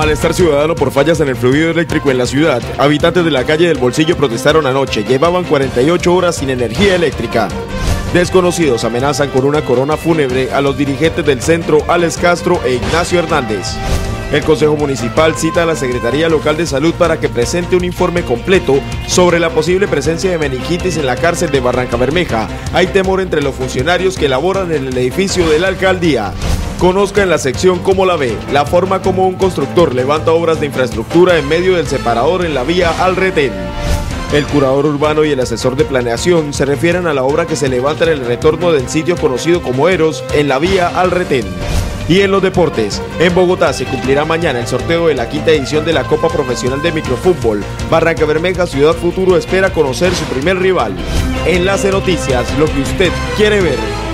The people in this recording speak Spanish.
Malestar ciudadano por fallas en el fluido eléctrico en la ciudad. Habitantes de la calle del Bolsillo protestaron anoche. Llevaban 48 horas sin energía eléctrica. Desconocidos amenazan con una corona fúnebre a los dirigentes del centro Alex Castro e Ignacio Hernández. El Consejo Municipal cita a la Secretaría Local de Salud para que presente un informe completo sobre la posible presencia de meningitis en la cárcel de Barrancabermeja. Hay temor entre los funcionarios que laboran en el edificio de la alcaldía. Conozca en la sección Cómo la ve, la forma como un constructor levanta obras de infraestructura en medio del separador en la vía al Retén. El curador urbano y el asesor de planeación se refieren a la obra que se levanta en el retorno del sitio conocido como Eros en la vía al Retén. Y en los deportes, en Bogotá se cumplirá mañana el sorteo de la quinta edición de la Copa Profesional de Microfútbol. Barrancabermeja Ciudad Futuro espera conocer su primer rival. Enlace Noticias, lo que usted quiere ver.